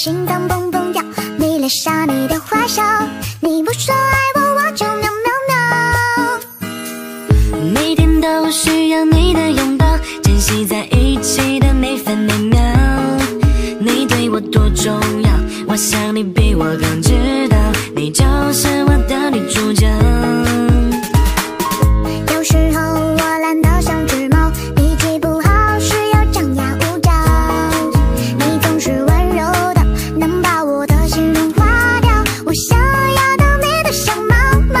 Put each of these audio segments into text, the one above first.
心脏蹦蹦跳，迷恋上你的坏笑，你不说爱我，我就喵喵喵。 每天都需要你的拥抱，珍惜在一起的每分每秒。你对我多重要，我想你比我更知道，你就是我的女主角。 有时候我懒得像只猫，脾气不好时又张牙舞爪，你总是温柔的，能把我的心融化掉，我想要当你的小猫猫。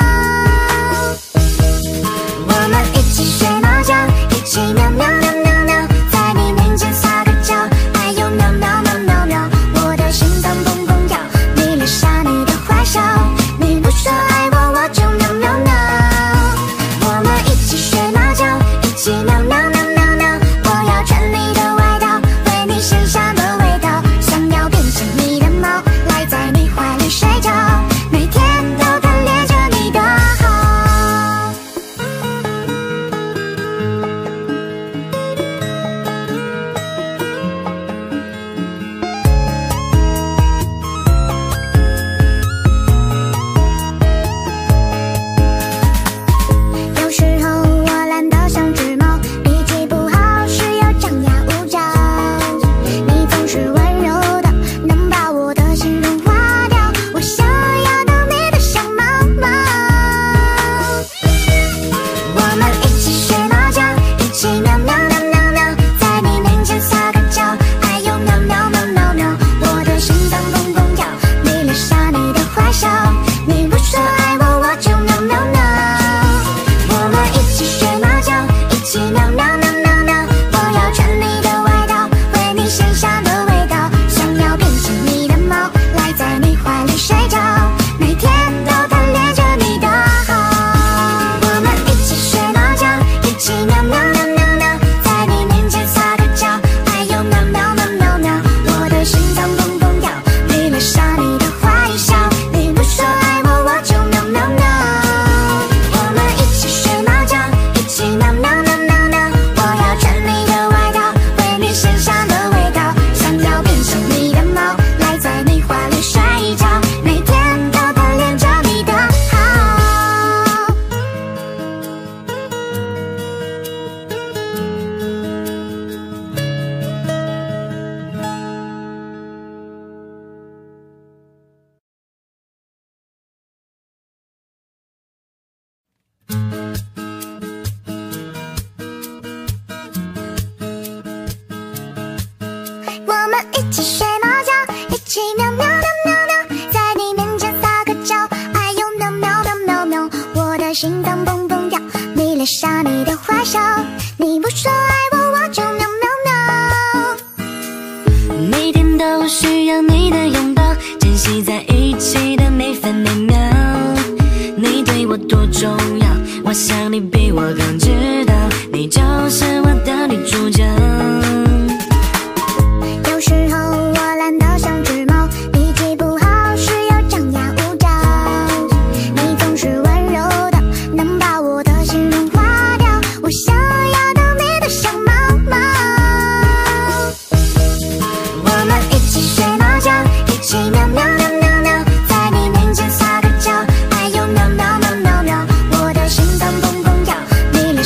我们一起睡猫觉，一起喵喵喵喵喵，在你面前撒个娇，还有喵喵喵喵喵，我的心脏蹦蹦跳，迷恋上你的坏笑，你不说爱我，我就喵喵喵。我们一起睡猫觉，一起喵喵喵喵喵，我要穿你的外套，闻你身上的味道，想要变成你的猫，赖在你怀里睡觉，每天都贪恋着你的好。有时候我懒得像只猫，脾气不好时又张牙舞爪，你总是温柔的，能把我的心融化掉，我想要当你的小猫猫。我们一起睡猫觉，一起喵喵喵喵喵，在你面前撒个娇，还有喵喵喵喵喵，我的心脏蹦蹦跳，迷恋上你的坏笑，你不说爱我，我就喵喵喵。我们一起睡猫觉，一起喵喵喵喵喵，我要穿你的外套，闻你身上的味道，想要变成你的猫，赖在你怀里睡觉，每天都贪恋着你的好。我们一起睡猫觉，一起喵喵喵喵喵，在你面前撒个娇，还有喵喵喵喵喵，我的心脏蹦蹦跳，迷恋上你的坏笑，你不说爱我，我就喵喵喵。我们一起睡猫觉，一起喵喵喵喵喵，我要穿你的外套，闻你身上的味道，想要变成你的猫，赖在你怀里睡觉，每天都贪恋着你的好。我们一起睡猫觉，一起喵喵喵喵喵，在你面前撒个娇，还有喵喵喵喵喵，我的心脏蹦蹦跳，迷恋上你的坏笑，你不说爱我，我就喵喵喵。 每天都需要你的拥抱，珍惜在一起的每分每秒。你对我多重要，我想你比我更知道，你就是我的女主角。 有时候我懒得像只猫，脾气不好时又张牙舞爪，你总是温柔的，能把我的心融化掉，我想要当你的小猫猫。我们一起睡猫觉，一起喵喵喵喵喵，在你面前撒个娇，还有喵喵喵喵喵，我的心脏蹦蹦跳，迷恋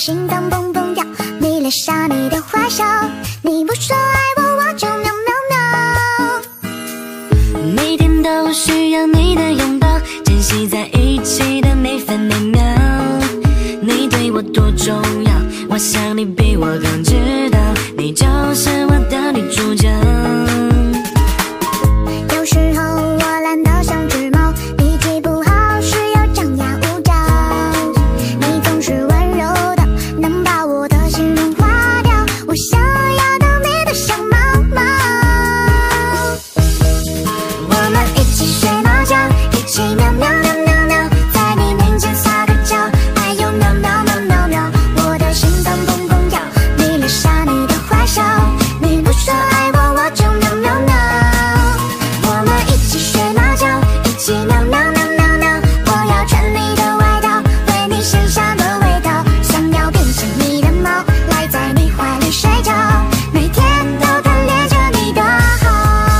心脏蹦蹦跳，迷恋上你的坏笑，你不说爱我，我就喵喵喵。 每天都需要你的拥抱，珍惜在一起的每分每秒。你对我多重要，我想你比我更知道，你就是我的女主角。 有时候我懒得像只猫，脾气不好时又张牙舞爪，你总是温柔的，能把我的心融化掉，我想要的美得像毛毛。我们一起睡猫觉，一起喵喵喵喵喵，在你面前撒个娇，哎呦喵喵喵喵喵，我的心脏蹦蹦跳，迷恋上你的坏笑，你不说爱我，我就喵喵喵。我们一起睡猫觉，一起喵喵喵喵喵，我要穿你的外套，闻你身上的味道，想要变成你的猫，赖在你怀里睡觉，每天都贪恋着你的好。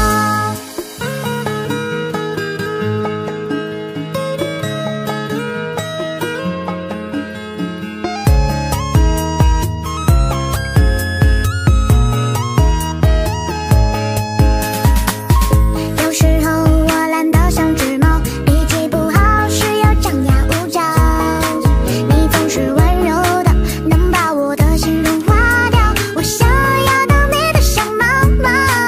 有时候我懒得像只猫，脾气不好时又张牙舞爪，你总是温柔的，能把我的心融化掉，我想要的美得像毛毛。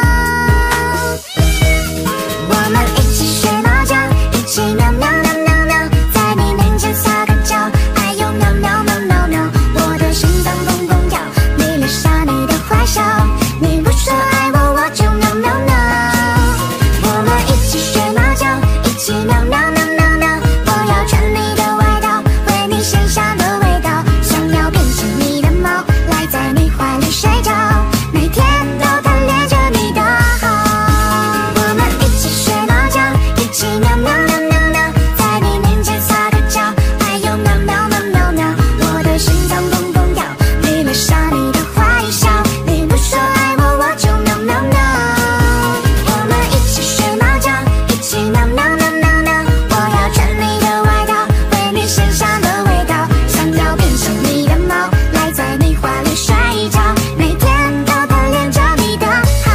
我们一起睡猫觉，一起喵喵喵喵喵，在你面前撒个娇，哎呦喵喵喵喵喵，我的心脏蹦蹦跳，迷恋上你的坏笑，你不说爱我，我就喵喵喵。我们一起睡猫觉，一起喵喵喵喵喵，我要穿你的外套，闻你身上的味道，想要变成你的猫，赖在你怀里睡觉，每天都贪恋着你的好。我们一起睡猫觉，一起喵喵喵喵喵，在你面前撒个娇，哎呦喵喵喵喵喵，我的心脏蹦蹦跳，迷恋上你的坏笑，你不说爱我，我就喵喵喵。我们一起睡猫觉，一起喵喵喵喵喵，我要穿你的外套，闻你身上的味道，想要变成你的猫，赖在你怀里睡觉，每天都贪恋着你的好。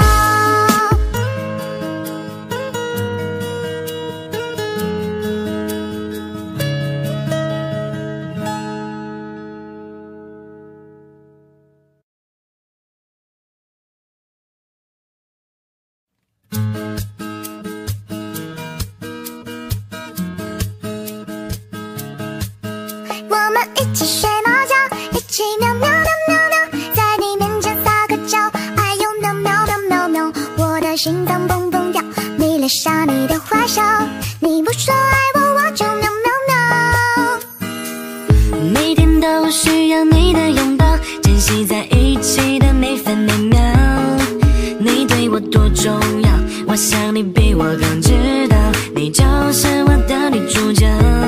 我们一起睡猫觉，一起喵喵喵喵喵，在你面前撒个娇，哎呦喵喵喵喵喵，我的心脏蹦蹦跳，迷恋上你的坏笑，你不说爱我，我就喵喵喵。 每天都需要你的拥抱，珍惜在一起的每分每秒。你对我多重要，我想你比我更知道，你就是我的女主角。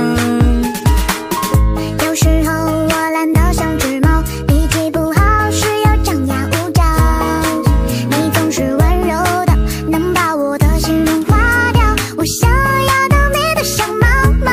有时候我懒得像只猫，脾气不好时又张牙舞爪，你总是温柔的，能把我的心融化掉，我想要的美得像毛毛。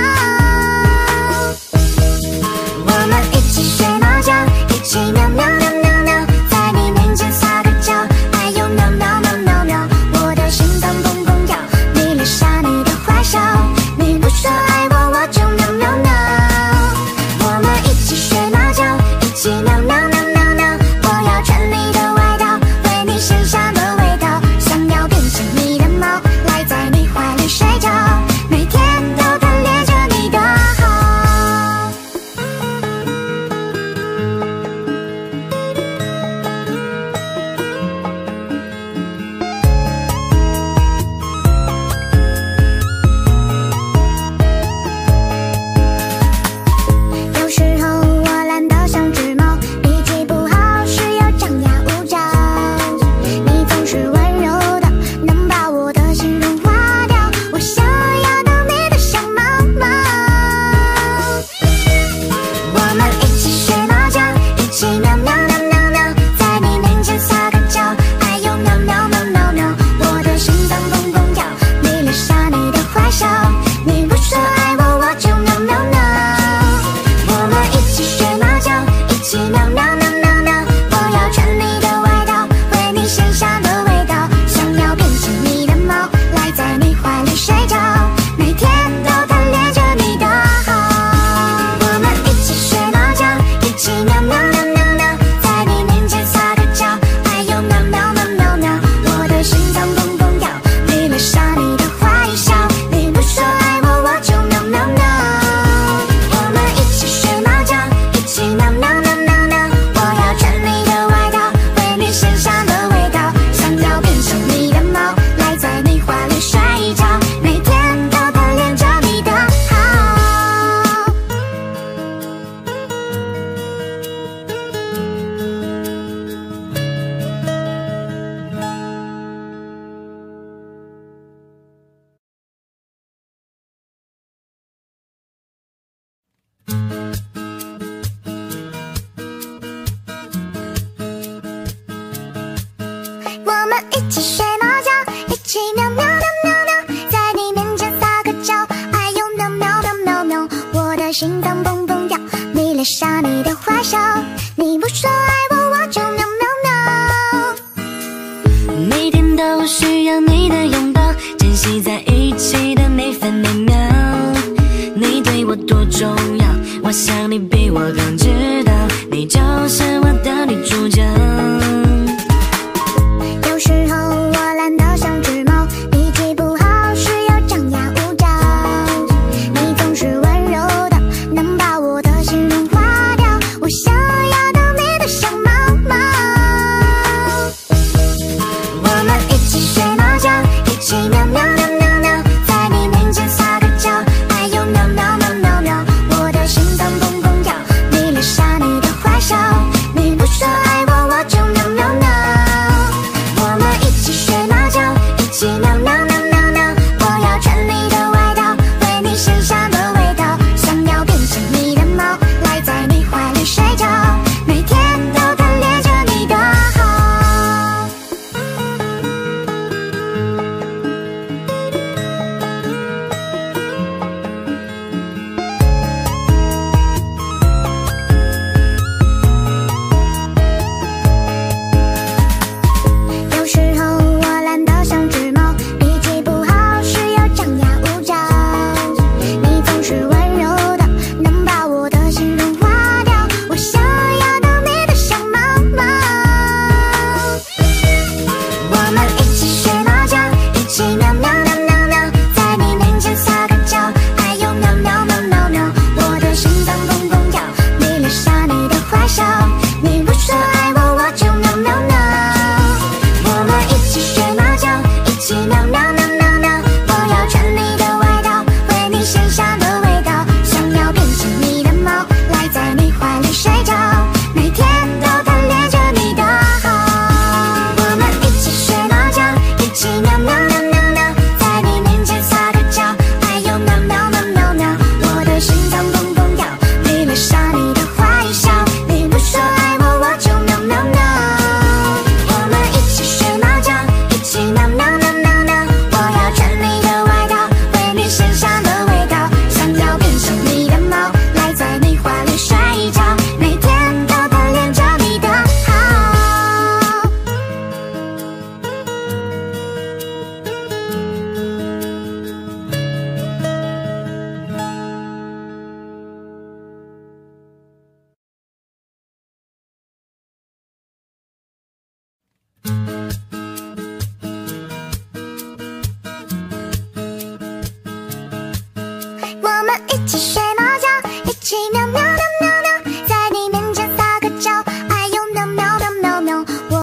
我们一起睡猫觉，一起喵喵喵喵喵，在你面前撒个娇，哎呦喵喵喵喵喵，我的心脏蹦蹦跳，迷恋上你的坏笑，你不说爱我，我就喵喵喵。我们一起睡猫觉，一起喵喵喵喵喵，我要穿你的外套，闻你身上的味道，想要变成你的猫，赖在你怀里睡觉，每天都贪恋着你的好。有时候我懒得像只猫，脾气不好时又张牙舞爪，你总是温柔的，能把我的心融化掉，我想要的美得像毛毛。我们一起睡猫觉，一起喵喵喵喵喵，在你面前撒个娇，哎呦喵喵喵喵喵，我的心脏蹦蹦跳，迷恋上你的坏笑，你不说爱我，我就喵喵喵。我们一起睡猫觉，一起喵喵喵喵喵，在你面前撒个娇，哎呦喵喵喵喵喵，我的心脏蹦蹦跳，迷恋上你的坏笑，你不说爱我，我就喵喵喵。我们一起学猫叫，一起喵喵喵喵喵，我要穿你的外套，闻你身上的味道，想要变成你的猫，赖在你怀里睡觉，每天都贪恋着你的好。我们一起睡猫觉，一起喵喵喵喵喵，在你面前撒个娇，哎呦喵喵喵喵喵，我的心脏蹦蹦跳，迷恋上你的坏笑，你不说爱我，我就喵喵喵。 每天都需要你的拥抱，珍惜在一起的每分每秒。你对我多重要，我想你比我更知道，你就是我的女主角。 有时候我懒得像只猫，脾气不好，需要张牙舞爪。你总是温柔的，能把我的心融化掉。我想要当你的小猫猫。我们一起睡猫觉，一起喵喵喵喵喵，在你面前撒个娇，哎呦喵喵喵喵喵，我的心脏蹦蹦跳，迷恋上你的坏笑，你不说爱我，我就喵喵喵。我们一起睡猫觉，一起喵喵喵喵喵，我要穿你的外套，闻你身上的味道，想要变成你的猫，赖在你怀里睡觉，每天都贪恋着你的好。有时候我懒得像只猫，脾气不好，需要张牙舞爪。你总是温柔的，能把我的心融化掉。我想要当你的小猫猫。我们一起睡猫觉，一起喵喵喵喵喵，在你面前撒个娇，哎呦喵喵喵喵喵，我的心脏蹦蹦跳，迷恋上你的坏笑，你不说爱我，我就喵喵喵。我们一起睡猫觉，一起喵喵喵喵喵，我要穿你的外套，闻你身上的味道，想要变成你的猫，赖在你怀里睡觉，每天都贪恋着你的好。我们一起睡猫觉，一起喵喵喵喵喵，在你面前撒个娇，哎呦喵喵喵喵喵，我的心脏蹦蹦跳，迷恋上你的坏笑，你不说爱我，我就喵喵喵。我们一起睡猫觉，一起喵喵喵喵喵，我要穿你的外套，闻你身上的味道，想要变成你的猫，赖在你怀里睡觉，每天都贪恋着你的好。我们一起睡